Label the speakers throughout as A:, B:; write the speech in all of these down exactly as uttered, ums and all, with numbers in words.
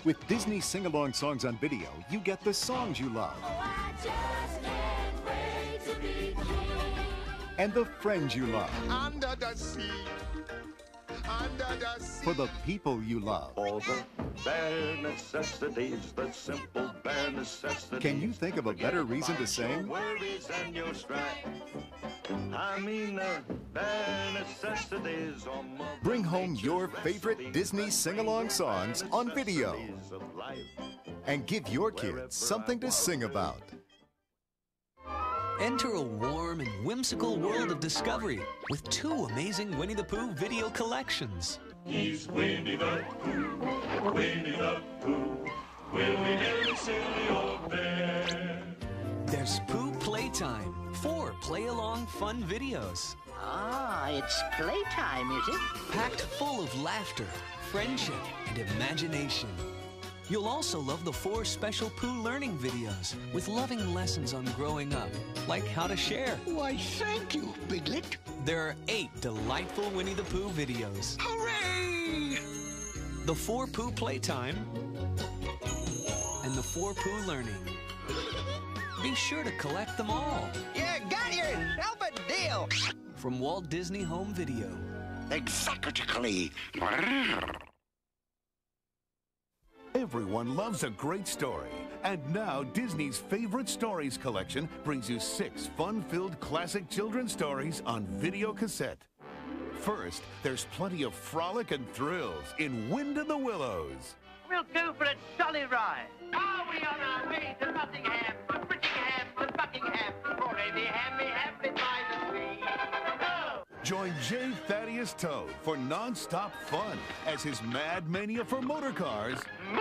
A: With Disney sing-along songs on video, you get the songs you love.
B: Oh, I just can't wait to be king.
A: And the friends you love.
C: Under the sea, under the sea.
A: For the people you love.
D: All the bare necessities, the simple bare necessities.
A: Can you think of a better reason to sing?
D: Worries and your strife. I mean the bare necessities of Mother
A: Bring home your
D: Nature's
A: favorite
D: recipes
A: Disney
D: and
A: sing-along
D: bare
A: songs on video.
D: necessities of life.
A: And give your kids something to sing about.
E: Enter a warm and whimsical world of discovery with two amazing Winnie the Pooh video collections.
F: He's Winnie the Pooh, Winnie the Pooh. Will he never silly old bear?
E: There's Pooh Playtime, four play-along fun videos,
G: Ah, it's playtime, is it?
E: packed full of laughter, friendship, and imagination. You'll also love the four special Pooh learning videos with loving lessons on growing up, like how to share.
G: Why, thank you, Piglet.
E: There are eight delightful Winnie the Pooh videos.
G: Hooray!
E: The four Pooh Playtime and the four Pooh Learning. Be sure to collect them all.
G: You got yourself a deal.
E: From Walt Disney Home Video.
G: Exactly.
H: Everyone loves a great story. And now Disney's Favorite Stories collection brings you six fun-filled classic children's stories on video cassette. First, there's plenty of frolic and thrills in Wind in the Willows.
I: We'll go for a jolly ride. Are we on our way to Nottingham, to Brittingham, to Buckingham, for a hammy happy by the sea? Go!
H: Join J. Thaddeus Toad for non-stop fun as his mad mania for motor cars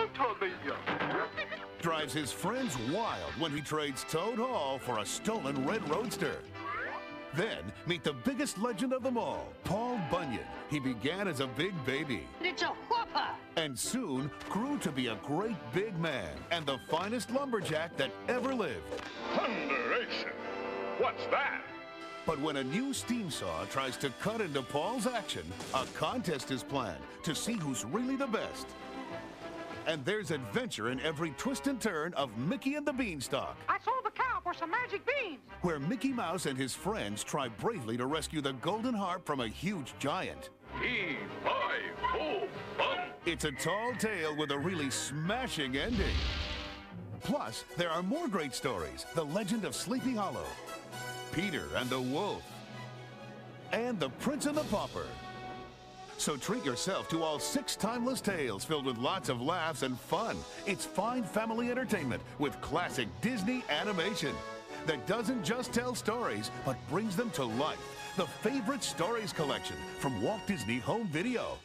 H: drives his friends wild when he trades Toad Hall for a stolen red roadster. Then, meet the biggest legend of them all, Paul Bunyan. He began as a big baby
I: It's a whopper!
H: and soon grew to be a great big man and the finest lumberjack that ever lived.
F: Thunderation! What's that?
H: But when a new steam saw tries to cut into Paul's action, a contest is planned to see who's really the best. And there's adventure in every twist and turn of Mickey and the Beanstalk,
I: I sold the cow for some magic beans.
H: where Mickey Mouse and his friends try bravely to rescue the golden harp from a huge giant.
F: He, hi, ho, bum.
H: It's a tall tale with a really smashing ending. Plus, there are more great stories. The Legend of Sleepy Hollow, Peter and the Wolf, and The Prince and the Pauper. So treat yourself to all six timeless tales filled with lots of laughs and fun. It's fine family entertainment with classic Disney animation that doesn't just tell stories, but brings them to life. The Favorite Stories collection from Walt Disney Home Video.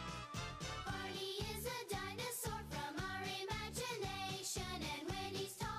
B: Barney is a dinosaur from our imagination, and when he's talking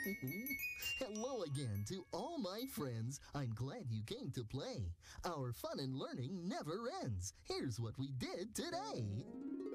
J: Hello again to all my friends. I'm glad you came to play. Our fun and learning never ends. Here's what we did today.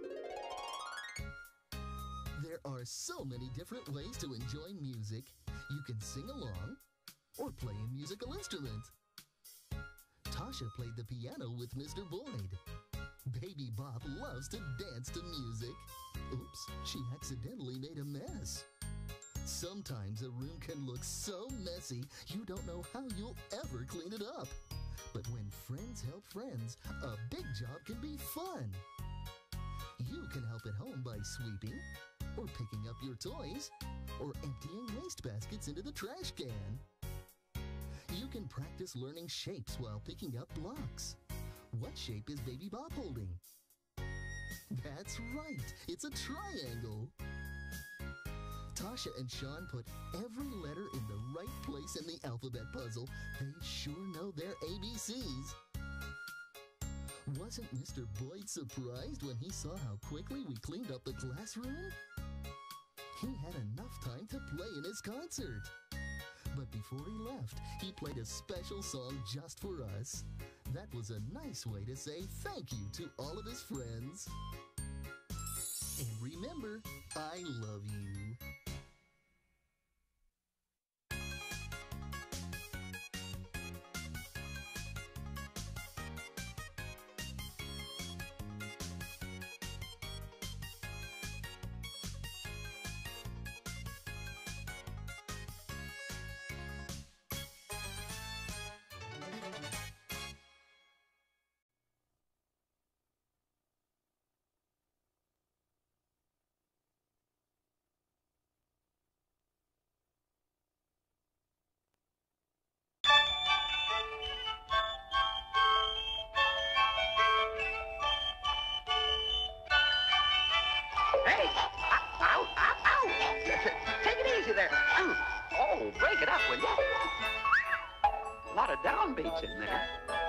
J: There are so many different ways to enjoy music. You can sing along or play a musical instrument. Tasha played the piano with Mister Boyd. Baby Bop loves to dance to music. Oops, she accidentally made a mess. Sometimes a room can look so messy, you don't know how you'll ever clean it up. But when friends help friends, a big job can be fun. You can help at home by sweeping, or picking up your toys, or emptying waste baskets into the trash can. You can practice learning shapes while picking up blocks. What shape is Baby Bop holding? That's right, it's a triangle. Tasha and Sean put every letter in the right place in the alphabet puzzle. They sure know their A B Cs. Wasn't Mister Boyd surprised when he saw how quickly we cleaned up the classroom? He had enough time to play in his concert. But before he left, he played a special song just for us. That was a nice way to say thank you to all of his friends. And remember, I love you.
I: Hey! Ow! Ow! Ow! Take it easy there. Oh, break it up, will you? A lot of downbeats in there.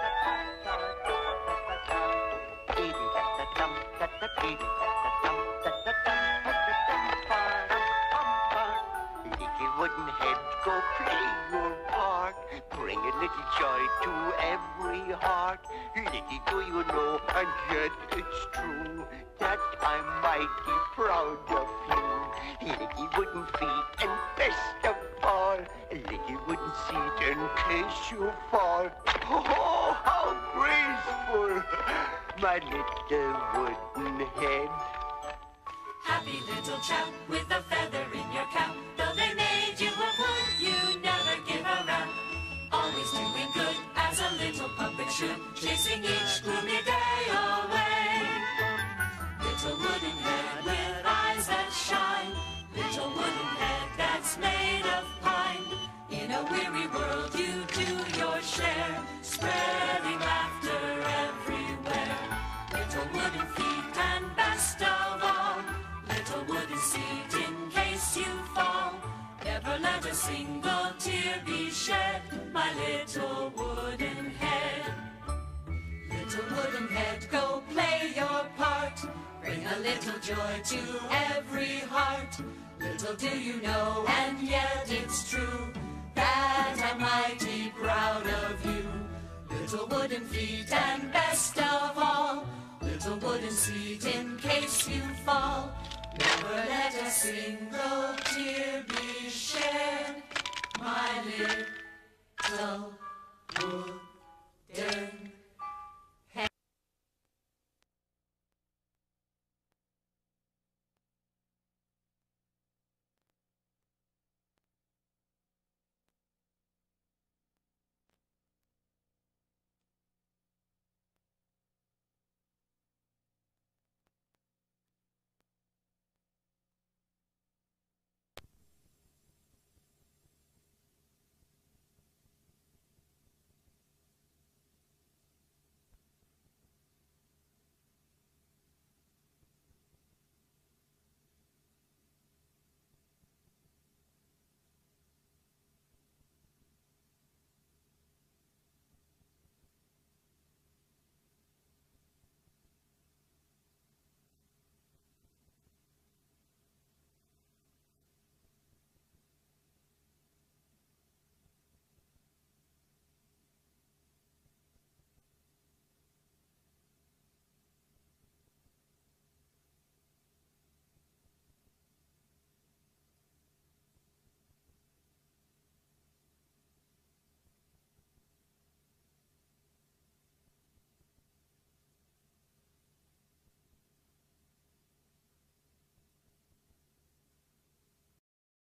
G: Little wooden head, go play your part. Bring a little joy to every heart. Little do you know, and yet it's true, that I'm mighty proud of you. Little wooden feet, and best of all, a little wooden seat in case you fall. Oh, how graceful, my little wooden head.
B: Happy little chap with a feather in your cap. Though they made you of wood, you never give a rap. Always doing good as a little puppet should, chasing each gloomy day away. Little wooden head with eyes that shine. Little wooden head that's made of pine. In a weary world you do your share, spreading laughter everywhere. Little wooden feet and best of all, little wooden seat in case you fall. Never let a single tear be shed, my little wooden head. Little wooden head, go play your part. Bring a little joy to every heart. Little do you know, and yet it's true, that I'm mighty proud of you. Little wooden feet and best of all, little wooden seat in case you fall. Never let a